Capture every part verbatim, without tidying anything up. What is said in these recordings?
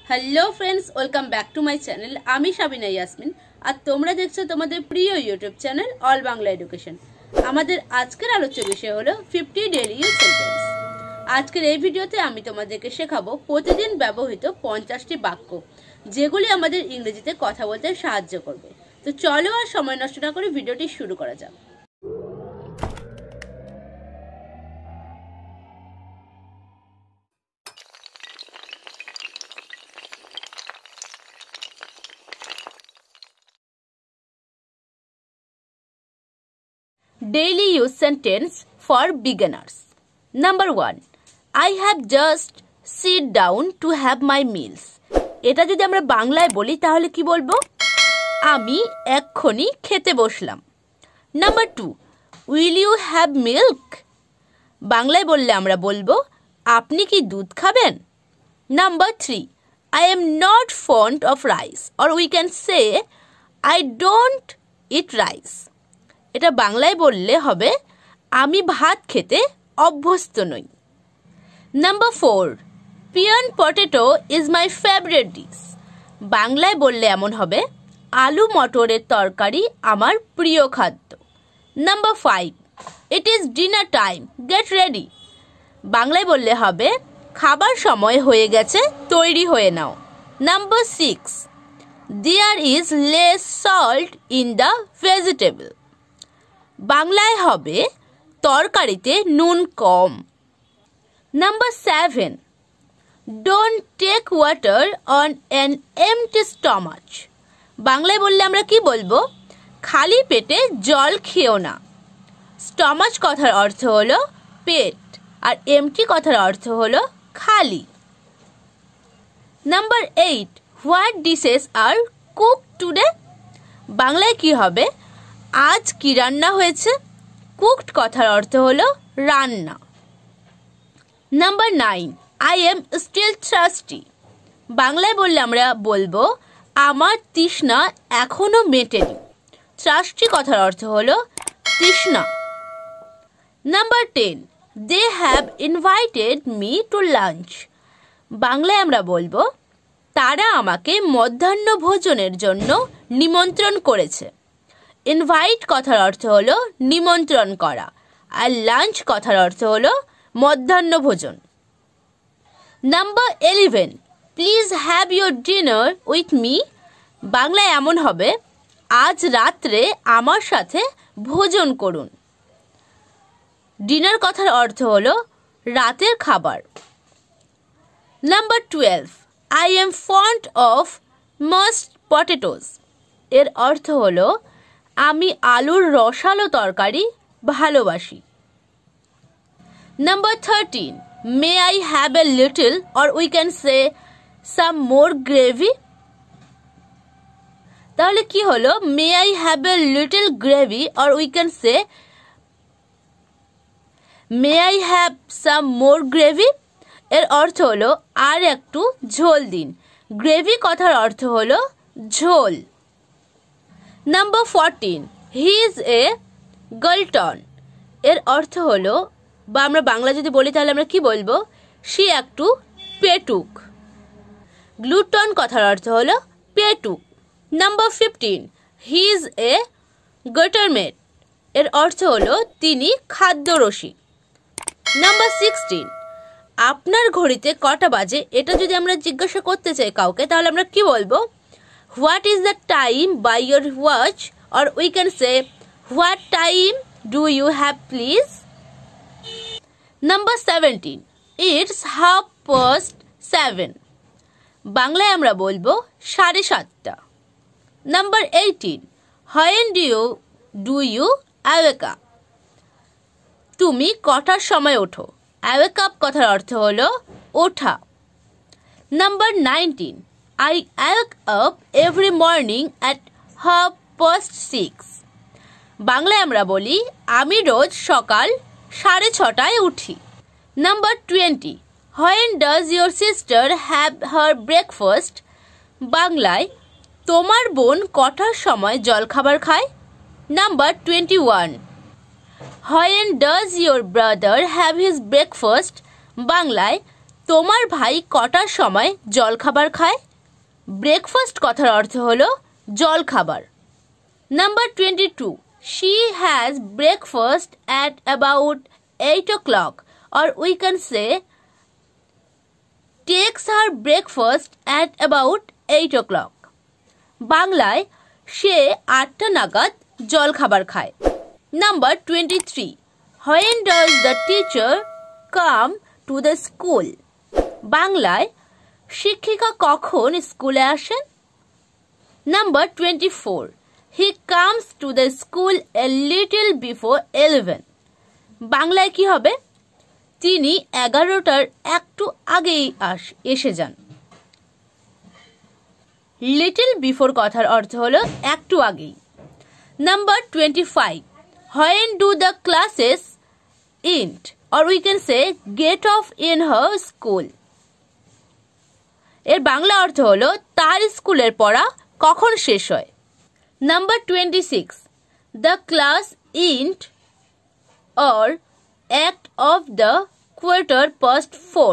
Hello friends, welcome back to my channel. আমি সাবিনা ইয়াসমিন আর তোমরা দেখছো তোমাদের প্রিয় YouTube channel all Bangla education. আমাদের আজকের আলোচ্য বিষয় হলো ফিফটি ডেইলি ইউজ সেন্টেন্স। আজকের এই ভিডিওতে আমি তোমাদেরকে শেখাবো প্রতিদিন ব্যবহৃত পঞ্চাশটি বাক্য, যেগুলি আমাদের ইংরেজিতে কথা বলতে সাহায্য করবে। তো চলো আর সময় নষ্ট না করে ভিডিওটি শুরু করা যাক। Daily use sentence for beginners. Number one, I have just sit down to have my meals. এটা যদি আমরা বাংলায় বলি তাহলে কি বলবো? আমি এক্ষুনি খেতে বসলাম। Number two, will you have milk? বাংলায় বললে আমরা বলবো আপনি কি দুধ খাবেন? Number three, I am not fond of rice, or we can say I don't eat rice. এটা বাংলায় বললে হবে আমি ভাত খেতে অভ্যস্ত নই। Number four, pea and potato is my favourite dish. বাংলায় বললে এমন হবে আলু মটরের তরকারি আমার প্রিয় খাদ্য। Number five, it is dinner time, get ready. বাংলায় বললে হবে খাবার সময় হয়ে গেছে, তৈরি হয়ে নাও। Number six, there is less salt in the vegetable. বাংলায় হবে তরকারিতে নুন কম। Number seven, don't take water on an empty stomach. বাংলায় বললে আমরা কি বলবো? খালি পেটে জল খেও না। স্টমাচ কথার অর্থ হলো পেট, আর এমটি কথার অর্থ হলো খালি। Number eight, what dishes are cook today. বাংলায় কি হবে? আজ কি রান্না হয়েছে? কুকড কথার অর্থ হলো রান্না। Number nine, I am still thirsty. বাংলায় বললে আমরা বলবো আমার তৃষ্ণা এখনো মেটেনি। থার্স্টি কথার অর্থ হলো তৃষ্ণা। Number ten, they have invited me to lunch. বাংলায় আমরা বলবো তারা আমাকে মধ্যাহ্ন ভোজনের জন্য নিমন্ত্রণ করেছে। ইনভাইট কথার অর্থ হলো নিমন্ত্রণ করা, আর লাঞ্চ কথার অর্থ হলো মধ্যাহ্ন ভোজন। Number eleven, please have your dinner with me. বাংলায় এমন হবে আজ রাত্রে আমার সাথে ভোজন করুন। ডিনার কথার অর্থ হলো রাতের খাবার। Number twelve, I am fond of mashed potatoes. এর অর্থ হলো আমি আলুর রসালো তরকারি ভালোবাসি। Number thirteen, may I have a little, or we can say some more gravy. তাহলে কি হলো? May I have a little gravy, or we can say may I have some more gravy. এর অর্থ হলো আর একটু ঝোল দিন। গ্রেভি কথার অর্থ হলো ঝোল। Number fourteen, he is a glutton. এর অর্থ হলো, বা আমরা বাংলা যদি বলি তাহলে আমরা কি বলবো? সে একটু পেটুক। গ্লুটন কথার অর্থ হলো পেটুক। Number fifteen, he is a gourmet. এর অর্থ হলো তিনি খাদ্যরসিক। নাম্বার সিক্সটিন, আপনার ঘড়িতে কটা বাজে? এটা যদি আমরা জিজ্ঞাসা করতে চাই কাউকে তাহলে আমরা কি বলবো? What is the time by your watch, or we can say what time do you have please? Number seventeen, it's half past seven. বাংলায় আমরা বলবো সাড়ে সাতটা। Number eighteen, when do you do you wake up? তুমি কটার সময় ওঠো? Wake up কথার অর্থ হলো ওঠা। Number nineteen, I wake up every morning at half past six. বাংলায় আমরা বলি আমি রোজ সকাল সাড়ে ছটায় উঠি। Number twenty, when does your sister have her breakfast? বাংলায় তোমার বোন কটার সময় জলখাবার খায়? Number twenty one, when does your brother have his breakfast? বাংলায় তোমার ভাই কটার সময় জলখাবার খায়? ব্রেকফাস্ট কথার অর্থ হলো জলখাবার। Number twenty two, she has breakfast at about eight o'clock, or we can say takes her breakfast at about eight o'clock. বাংলায় সে আটটা নাগাদ জলখাবার খায়। Number twenty three, when does the teacher come to the school? বাংলায় শিক্ষিকা কখন স্কুলে আসেন? Number twenty four, he comes to the school a little before eleven. বাংলায় কি হবে? তিনি এগারোটার একটু আগেই আস এসে যান। লিটল বিফোর কথার অর্থ হলো একটু আগেই। Number twenty five, when do the classes end, or we can say get off in her school? এর বাংলা অর্থ হলো তার স্কুলের পড়া কখন শেষ হয়। Number twenty six, the class end or act of the quarter past four.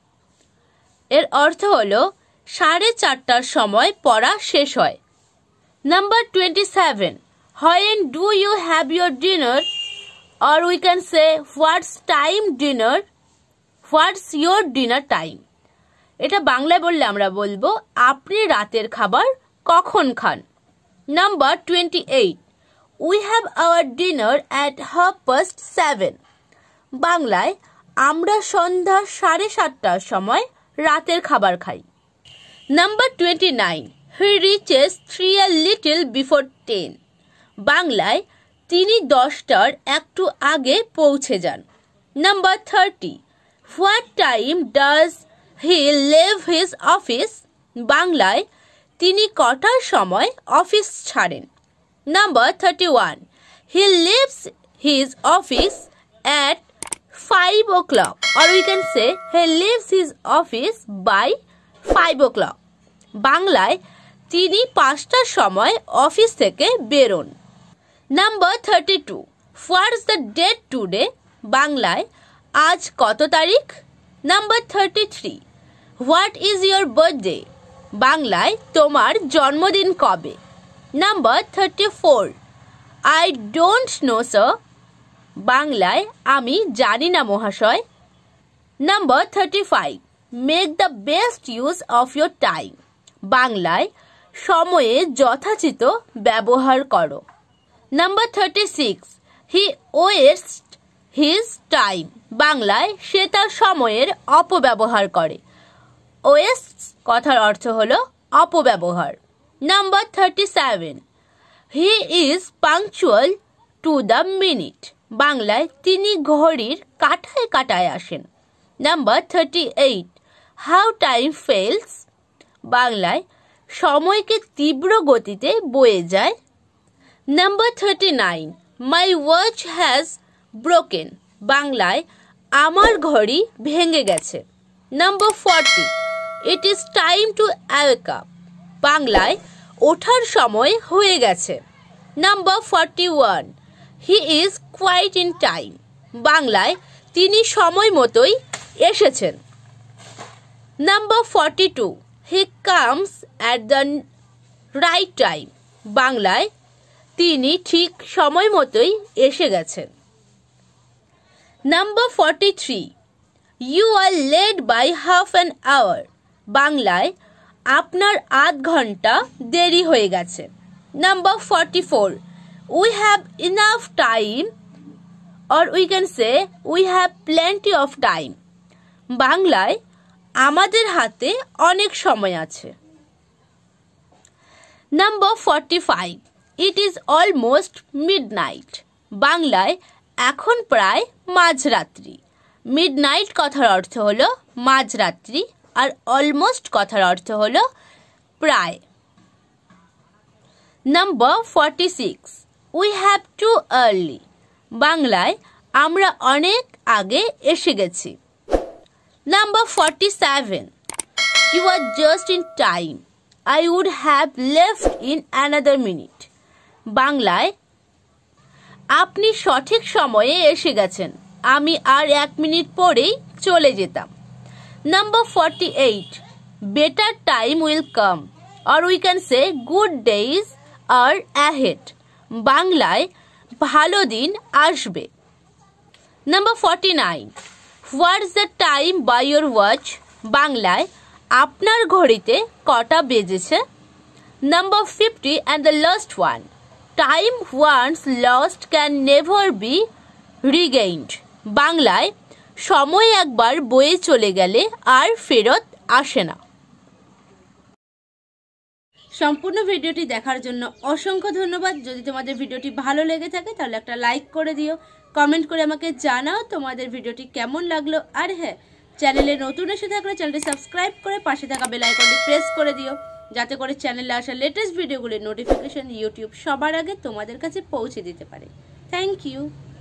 এর অর্থ হলো সাড়ে চারটার সময় পড়া শেষ হয়। Number twenty seven, when do you have your dinner, or we can say what's time dinner, what's your dinner time? এটা বাংলায় বললে আমরা বলবো আপনি রাতের খাবার কখন খান। Number twenty eight, we have our dinner at half past seven. বাংলায় আমরা সন্ধ্যা সাড়ে সাতটার সময় রাতের খাবার খাই। Number twenty nine, he reaches three a little before ten. বাংলায় তিনি দশটার একটু আগে পৌঁছে যান। Number thirty, what time does he leave his office? বাংলায় তিনি কটার সময় অফিস ছাড়েন। Number thirty one, he leaves his office at five o'clock, or we can say he leaves his office by five o'clock. বাংলায় তিনি পাঁচটার সময় office থেকে বেরোন। Number thirty two, what's the date today? বাংলায় আজ কত তারিখ? Number thirty three, what is your birthday? বাংলায় তোমার জন্মদিন কবে? Number thirty four, I don't know sir. বাংলায় আমি জানি না মহাশয়। Number thirty five, make the best use of your time. বাংলায় সময়ে যথাচিত ব্যবহার করো। Number thirty six, he waste his time. বাংলায় সে তার সময়ের অপব্যবহার করে। ওয়েস্ট কথার অর্থ হলো অপব্যবহার। Number thirty seven, he is punctual to the minute. বাংলায় তিনি ঘড়ির কাঁটায় কাঁটায় আসেন। Number thirty eight, how time flies. বাংলায় সময়কে তীব্র গতিতে বয়ে যায়। Number thirty nine, my watch has broken. বাংলায় আমার ঘড়ি ভেঙে গেছে। Number forty, it is time to wake up. বাংলায় ওঠার সময় হয়ে গেছে। Number forty one, he is quite in time. বাংলায় তিনি সময় মতোই এসেছেন। Number forty two, he comes at the right time. বাংলায় তিনি ঠিক সময় মতোই এসে গেছেন। Number forty three, you are late by half an hour. বাংলায় আপনার আধ ঘন্টা দেরি হয়ে গেছে। Number forty four, we have enough time, or we can say we have plenty of time. বাংলায় আমাদের হাতে অনেক সময় আছে। Number forty five, it is almost midnight. বাংলায় এখন প্রায় মাঝরাত্রি। মিডনাইট কথার অর্থ হলো মাঝরাত্রি, আর অলমোস্ট কথার অর্থ হলো প্রায়। Number forty six, we have too early. বাংলায় আমরা অনেক আগে এসে গেছি। Number forty seven, you are just in time, I would have left in another minute. বাংলায় আপনি সঠিক সময়ে এসে গেছেন, আমি আর এক মিনিট পরেই চলে যেতাম। Number forty-eight. Better time will come, or we can say good days are ahead. বাংলায় ভালো দিন আসবে। Number forty-nine. What's the time by your watch? বাংলায় আপনার ঘড়িতে কটা বেজেছে? Number fifty and the last one. Time once lost can never be regained. বাংলায় সময় একবার বয়ে চলে গেলে আর ফেরত আসে না। সম্পূর্ণ ভিডিওটি দেখার জন্য অসংখ্য ধন্যবাদ। যদি তোমাদের ভিডিওটি ভালো লেগে থাকে তাহলে একটা লাইক করে দিও, কমেন্ট করে আমাকে জানাও তোমাদের ভিডিওটি কেমন লাগলো। আর হ্যাঁ, চ্যানেলে নতুন এসে থাকলে চ্যানেলটি সাবস্ক্রাইব করে পাশে থাকা বেল আইকনটি প্রেস করে দিও, যাতে করে চ্যানেলে আসা লেটেস্ট ভিডিওগুলির নোটিফিকেশন ইউটিউব সবার আগে তোমাদের কাছে পৌঁছে দিতে পারে। Thank you.